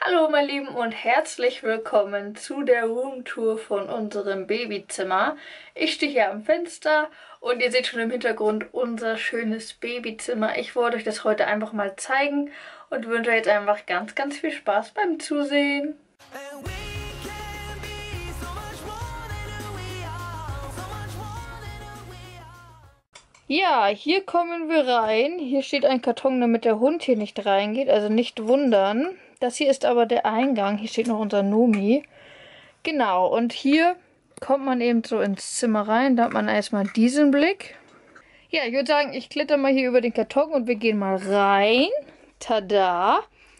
Hallo meine Lieben und herzlich willkommen zu der Roomtour von unserem Babyzimmer. Ich stehe hier am Fenster und ihr seht schon im Hintergrund unser schönes Babyzimmer. Ich wollte euch das heute einfach mal zeigen und wünsche euch jetzt einfach ganz, ganz viel Spaß beim Zusehen. Ja, hier kommen wir rein. Hier steht ein Karton, damit der Hund hier nicht reingeht, also nicht wundern. Das hier ist aber der Eingang. Hier steht noch unser Nomi. Genau, und hier kommt man eben so ins Zimmer rein. Da hat man erstmal diesen Blick. Ja, ich würde sagen, ich kletter mal hier über den Karton und wir gehen mal rein. Tada!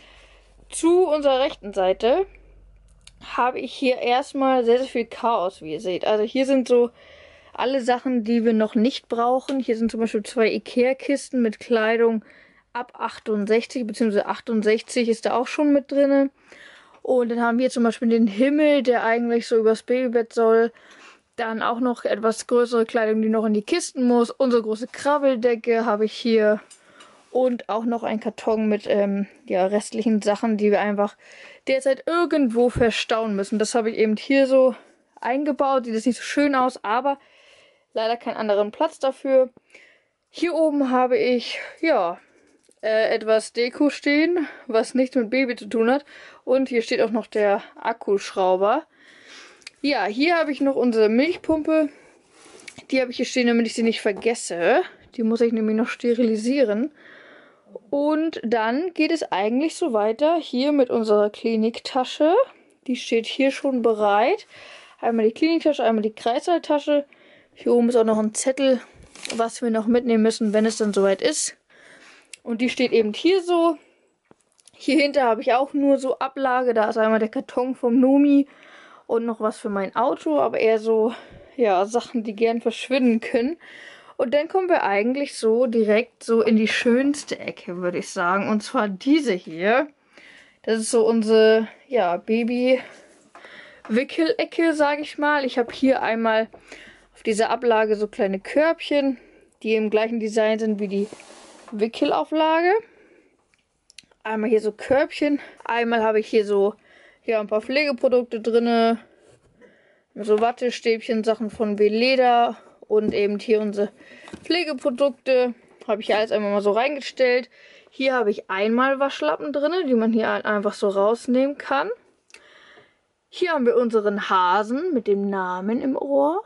Zu unserer rechten Seite habe ich hier erstmal sehr, sehr viel Chaos, wie ihr seht. Also hier sind so alle Sachen, die wir noch nicht brauchen. Hier sind zum Beispiel 2 Ikea-Kisten mit Kleidung ab 68, beziehungsweise 68 ist da auch schon mit drin. Und dann haben wir zum Beispiel den Himmel, der eigentlich so übers Babybett soll. Dann auch noch etwas größere Kleidung, die noch in die Kisten muss. Unsere große Krabbeldecke habe ich hier. Und auch noch ein Karton mit restlichen Sachen, die wir einfach derzeit irgendwo verstauen müssen. Das habe ich eben hier so eingebaut. Sieht das nicht so schön aus, aber leider keinen anderen Platz dafür. Hier oben habe ich, etwas Deko stehen, was nichts mit Baby zu tun hat. Und hier steht auch noch der Akkuschrauber. Ja, hier habe ich noch unsere Milchpumpe. Die habe ich hier stehen, damit ich sie nicht vergesse. Die muss ich nämlich noch sterilisieren. Und dann geht es eigentlich so weiter hier mit unserer Kliniktasche. Die steht hier schon bereit. Einmal die Kliniktasche, einmal die Kreißsaaltasche. Hier oben ist auch noch ein Zettel, was wir noch mitnehmen müssen, wenn es dann soweit ist. Und die steht eben hier so. Hier hinter habe ich auch nur so Ablage. Da ist einmal der Karton vom Nomi und noch was für mein Auto. Aber eher so, ja, Sachen, die gern verschwinden können. Und dann kommen wir eigentlich so direkt so in die schönste Ecke, würde ich sagen. Und zwar diese hier. Das ist so unsere, ja, Baby-Wickelecke, sage ich mal. Ich habe hier einmal auf dieser Ablage so kleine Körbchen, die im gleichen Design sind wie die Wickelauflage. Einmal hier so Körbchen. Einmal habe ich hier so ein paar Pflegeprodukte drin. So Wattestäbchen, Sachen von Beleda. Und eben hier unsere Pflegeprodukte. Habe ich hier alles einmal mal so reingestellt. Hier habe ich einmal Waschlappen drin, die man hier einfach so rausnehmen kann. Hier haben wir unseren Hasen mit dem Namen im Ohr.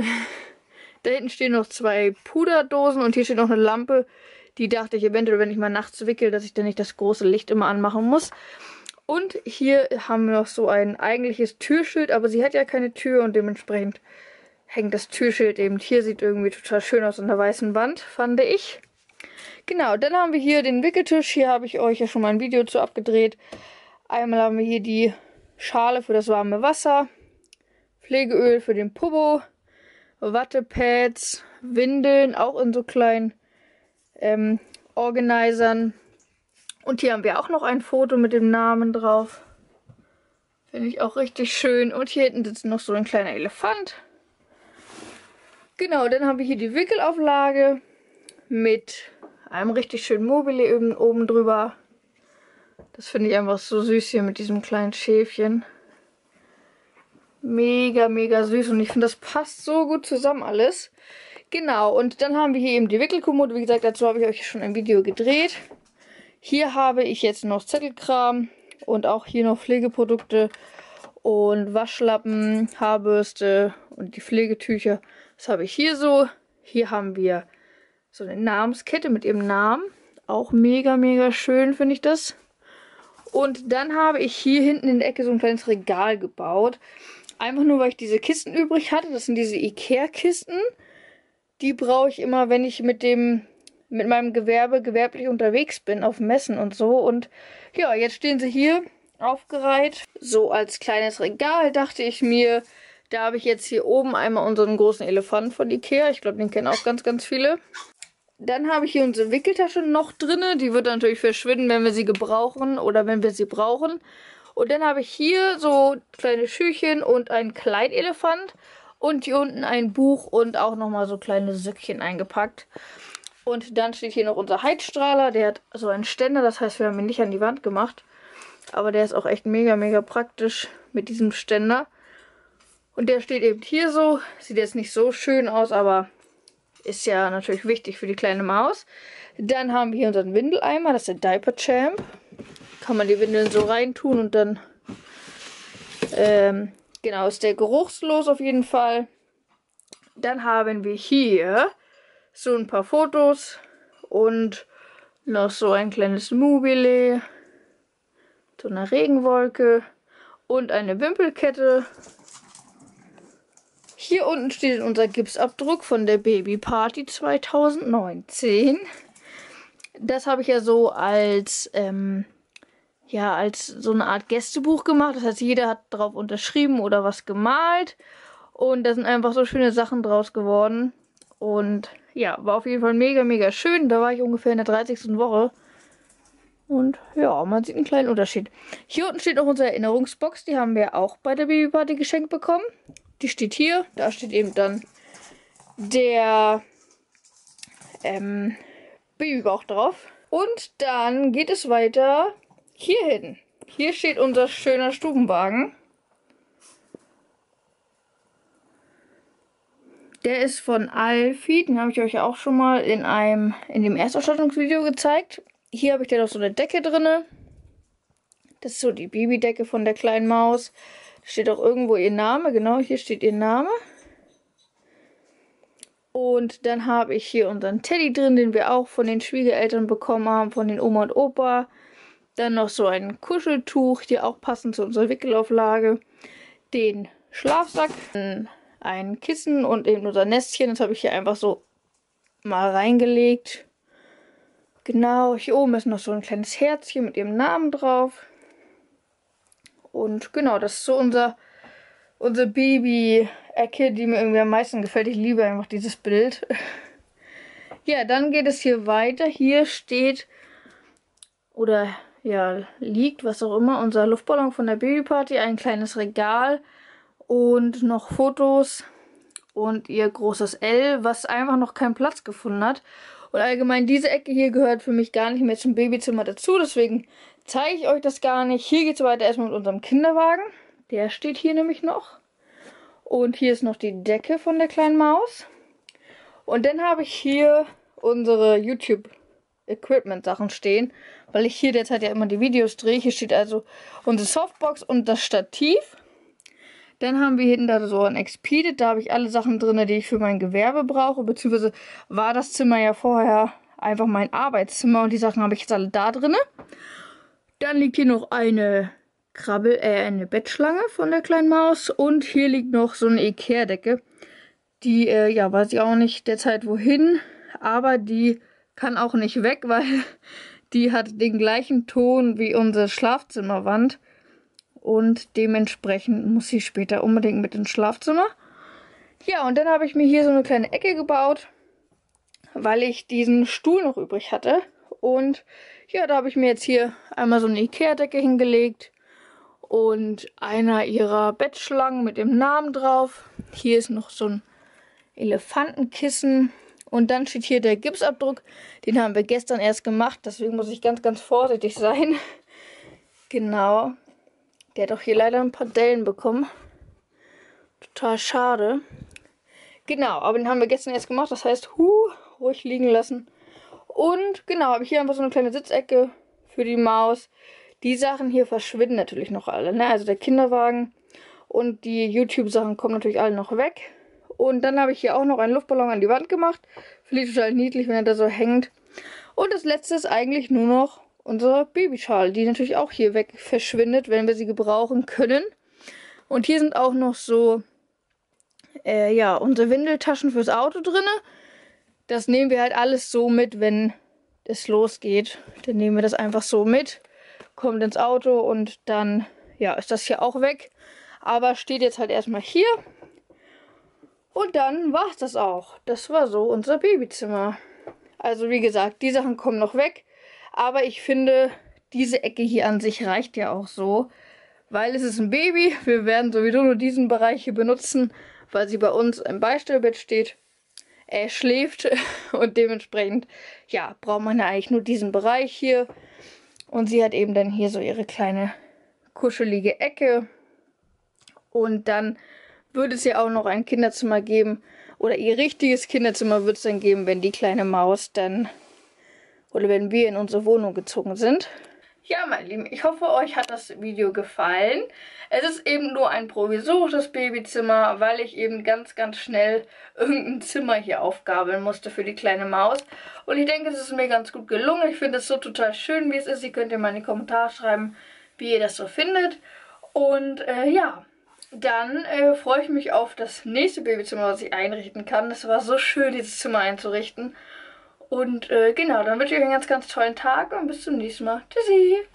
Da hinten stehen noch 2 Puderdosen und hier steht noch eine Lampe. Die dachte ich eventuell, wenn ich mal nachts wickel, dass ich dann nicht das große Licht immer anmachen muss. Und hier haben wir noch so ein eigentliches Türschild, aber sie hat ja keine Tür und dementsprechend hängt das Türschild eben hier. Sieht irgendwie total schön aus an der weißen Wand, fand ich. Genau, dann haben wir hier den Wickeltisch. Hier habe ich euch ja schon mal ein Video zu abgedreht. Einmal haben wir hier die Schale für das warme Wasser, Pflegeöl für den Popo, Wattepads, Windeln, auch in so kleinen Organisern. Und hier haben wir auch noch ein Foto mit dem Namen drauf. Finde ich auch richtig schön. Und hier hinten sitzt noch so ein kleiner Elefant. Genau, dann haben wir hier die Wickelauflage mit einem richtig schönen Mobile oben drüber. Das finde ich einfach so süß hier mit diesem kleinen Schäfchen. Mega, mega süß und ich finde, das passt so gut zusammen alles. Genau, und dann haben wir hier eben die Wickelkommode. Wie gesagt, dazu habe ich euch schon ein Video gedreht. Hier habe ich jetzt noch Zettelkram und auch hier noch Pflegeprodukte und Waschlappen, Haarbürste und die Pflegetücher. Das habe ich hier so. Hier haben wir so eine Namenskette mit ihrem Namen. Auch mega, mega schön finde ich das. Und dann habe ich hier hinten in der Ecke so ein kleines Regal gebaut. Einfach nur, weil ich diese Kisten übrig hatte. Das sind diese Ikea-Kisten. Die brauche ich immer, wenn ich mit meinem Gewerbe gewerblich unterwegs bin, auf Messen und so. Und ja, jetzt stehen sie hier aufgereiht. So als kleines Regal dachte ich mir, da habe ich jetzt hier oben einmal unseren großen Elefant von Ikea. Ich glaube, den kennen auch ganz, ganz viele. Dann habe ich hier unsere Wickeltasche noch drin. Die wird natürlich verschwinden, wenn wir sie gebrauchen oder wenn wir sie brauchen. Und dann habe ich hier so kleine Schüchchen und einen Kleinelefant. Und hier unten ein Buch und auch nochmal so kleine Söckchen eingepackt. Und dann steht hier noch unser Heizstrahler. Der hat so einen Ständer, das heißt, wir haben ihn nicht an die Wand gemacht. Aber der ist auch echt mega, mega praktisch mit diesem Ständer. Und der steht eben hier so. Sieht jetzt nicht so schön aus, aber ist ja natürlich wichtig für die kleine Maus. Dann haben wir hier unseren Windeleimer, das ist der Diaper Champ. Kann man die Windeln so reintun und dann, genau, ist der geruchslos auf jeden Fall. Dann haben wir hier so ein paar Fotos und noch so ein kleines Mobile, so eine Regenwolke und eine Wimpelkette. Hier unten steht unser Gipsabdruck von der Babyparty 2019. Das habe ich ja so als, ja, als so eine Art Gästebuch gemacht. Das heißt, jeder hat drauf unterschrieben oder was gemalt. Und da sind einfach so schöne Sachen draus geworden. Und ja, war auf jeden Fall mega, mega schön. Da war ich ungefähr in der 30. Woche. Und ja, man sieht einen kleinen Unterschied. Hier unten steht noch unsere Erinnerungsbox. Die haben wir auch bei der Babyparty geschenkt bekommen. Die steht hier. Da steht eben dann der Babybauch drauf. Und dann geht es weiter hier hin. Hier steht unser schöner Stubenwagen. Der ist von Alfie. Den habe ich euch auch schon mal in dem Erstausstattungsvideo gezeigt. Hier habe ich da noch so eine Decke drin. Das ist so die Babydecke von der kleinen Maus. Da steht auch irgendwo ihr Name. Genau, hier steht ihr Name. Und dann habe ich hier unseren Teddy drin, den wir auch von den Schwiegereltern bekommen haben, von den Oma und Opa. Dann noch so ein Kuscheltuch, hier auch passend zu unserer Wickelauflage. Den Schlafsack, ein Kissen und eben unser Nestchen. Das habe ich hier einfach so mal reingelegt. Genau, hier oben ist noch so ein kleines Herzchen mit ihrem Namen drauf. Und genau, das ist so unsere Baby-Ecke, die mir irgendwie am meisten gefällt. Ich liebe einfach dieses Bild. Ja, dann geht es hier weiter. Hier steht, oder ja, liegt, was auch immer, unser Luftballon von der Babyparty. Ein kleines Regal und noch Fotos und ihr großes L, was einfach noch keinen Platz gefunden hat. Und allgemein, diese Ecke hier gehört für mich gar nicht mehr zum Babyzimmer dazu. Deswegen zeige ich euch das gar nicht. Hier geht es weiter erstmal mit unserem Kinderwagen. Der steht hier nämlich noch. Und hier ist noch die Decke von der kleinen Maus. Und dann habe ich hier unsere YouTube-Equipment-Sachen stehen. Weil ich hier derzeit ja immer die Videos drehe. Hier steht also unsere Softbox und das Stativ. Dann haben wir hinten da so ein Expedit. Da habe ich alle Sachen drin, die ich für mein Gewerbe brauche. Beziehungsweise war das Zimmer ja vorher einfach mein Arbeitszimmer. Und die Sachen habe ich jetzt alle da drin. Dann liegt hier noch eine eine Bettschlange von der kleinen Maus. Und hier liegt noch so eine Ikea-Decke. Die, ja, weiß ich auch nicht derzeit wohin. Aber die kann auch nicht weg, weil die hat den gleichen Ton wie unsere Schlafzimmerwand. Und dementsprechend muss sie später unbedingt mit ins Schlafzimmer. Ja, und dann habe ich mir hier so eine kleine Ecke gebaut, weil ich diesen Stuhl noch übrig hatte. Und ja, da habe ich mir jetzt hier einmal so eine Ikea-Decke hingelegt. Und einer ihrer Bettschlangen mit dem Namen drauf. Hier ist noch so ein Elefantenkissen. Und dann steht hier der Gipsabdruck. Den haben wir gestern erst gemacht. Deswegen muss ich ganz, ganz vorsichtig sein. Genau. Der hat auch hier leider ein paar Dellen bekommen. Total schade. Genau, aber den haben wir gestern erst gemacht. Das heißt, ruhig liegen lassen. Und genau, habe ich hier einfach so eine kleine Sitzecke für die Maus. Die Sachen hier verschwinden natürlich noch alle, ne? Also der Kinderwagen und die YouTube-Sachen kommen natürlich alle noch weg. Und dann habe ich hier auch noch einen Luftballon an die Wand gemacht. Finde ich total niedlich, wenn er da so hängt. Und das letzte ist eigentlich nur noch unsere Babyschale, die natürlich auch hier weg verschwindet, wenn wir sie gebrauchen können. Und hier sind auch noch so, ja, unsere Windeltaschen fürs Auto drin. Das nehmen wir halt alles so mit, wenn es losgeht. Dann nehmen wir das einfach so mit, kommt ins Auto und dann, ja, ist das hier auch weg. Aber steht jetzt halt erstmal hier. Und dann war es das auch. Das war so unser Babyzimmer. Also wie gesagt, die Sachen kommen noch weg. Aber ich finde, diese Ecke hier an sich reicht ja auch so. Weil es ist ein Baby. Wir werden sowieso nur diesen Bereich hier benutzen, weil sie bei uns im Beistellbett steht. Er schläft und dementsprechend, ja, braucht man ja eigentlich nur diesen Bereich hier. Und sie hat eben dann hier so ihre kleine kuschelige Ecke. Und dann würde es ja auch noch ein Kinderzimmer geben. Oder ihr richtiges Kinderzimmer wird es dann geben, wenn die kleine Maus dann, oder wenn wir in unsere Wohnung gezogen sind. Ja, meine Lieben, ich hoffe, euch hat das Video gefallen. Es ist eben nur ein provisorisches Babyzimmer, weil ich eben ganz, ganz schnell irgendein Zimmer hier aufgabeln musste für die kleine Maus. Und ich denke, es ist mir ganz gut gelungen. Ich finde es so total schön, wie es ist. Ihr könnt ja mal in die Kommentare schreiben, wie ihr das so findet. Und ja, dann freue ich mich auf das nächste Babyzimmer, was ich einrichten kann. Es war so schön, dieses Zimmer einzurichten. Und genau, dann wünsche ich euch einen ganz, ganz tollen Tag und bis zum nächsten Mal. Tschüssi!